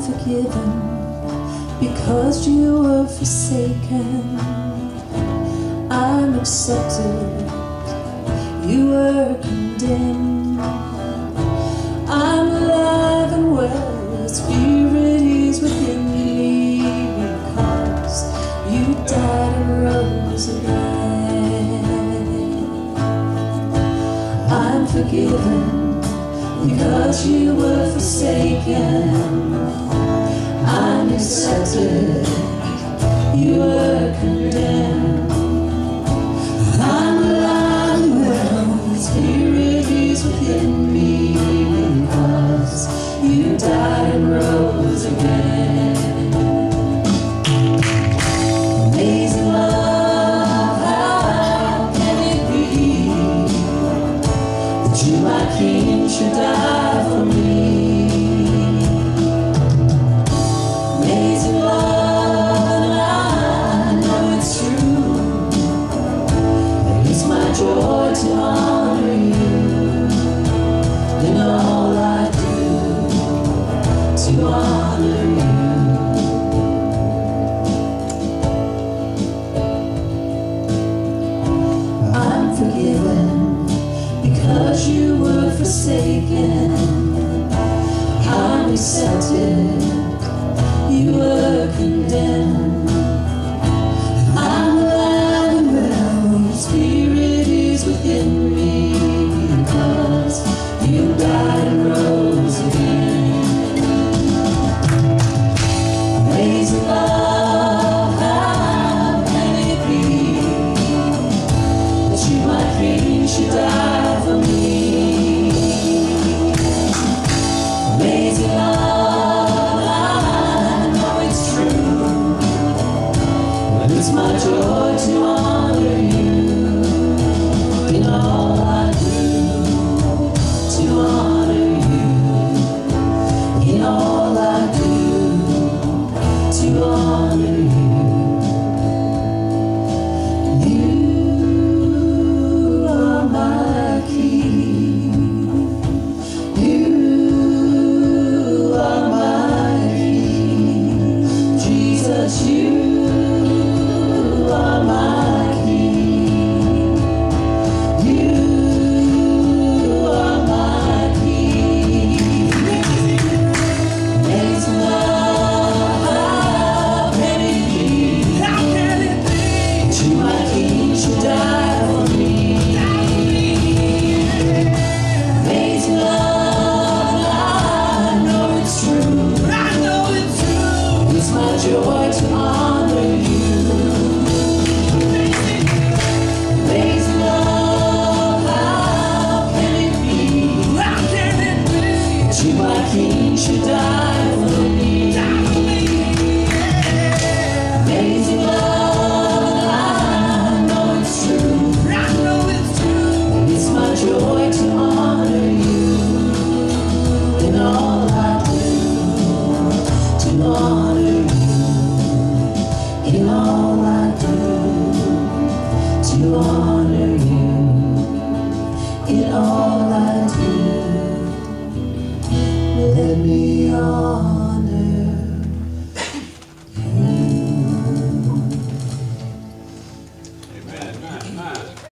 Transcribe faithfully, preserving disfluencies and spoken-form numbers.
forgiven because you were forsaken. I'm accepted, you were condemned. I'm alive and well, the Spirit is within me, because you died and rose again. I'm forgiven because you were forsaken. I'm accepted, you were condemned. I'm alive and well, the Spirit is within me, because you died and rose again. Amazing love, how can it be that you, my King, should die for me? Amazing love, and I know it's true. It's my joy to honor you in all I do, to honor you. I'm forgiven because you were forsaken. I'm accepted, you were condemned. I'm alive and well, the Spirit is within me, because you died and rose again. Amazing love, how can it be that you, my King, should die for me? Amazing love, I know it's true. It's my joy to honor you in all I do, to honor you in all I do, to honor you. You are my King. You are my King. Jesus, you are my King. You are my King. Amazing love, how can it be? How can it be that you, my King, should die for me? Amazing love, I know it's true. I know it's true. It's my joy to honor you. Amazing love, how can it be? How can it be that you, my King, should die for me? Amazing love, I know it's true. I know it's true. It's my joy to honor you in all I do, to honor you in all I do, to honor you in all I do. Let me honor